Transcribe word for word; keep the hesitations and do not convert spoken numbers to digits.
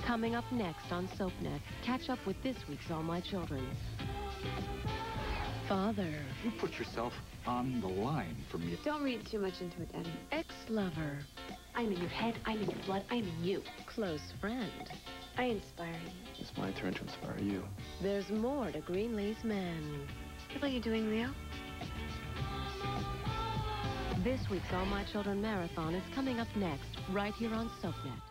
Coming up next on SoapNet, catch up with this week's All My Children. Father. You put yourself on the line for me. Don't read too much into it, Daddy. Ex-lover. I'm in your head, I'm in your blood, I'm in you. Close friend. I inspire you. It's my turn to inspire you. There's more to Greenlee's men. What are you doing, Leo? This week's All My Children Marathon is coming up next, right here on SoapNet.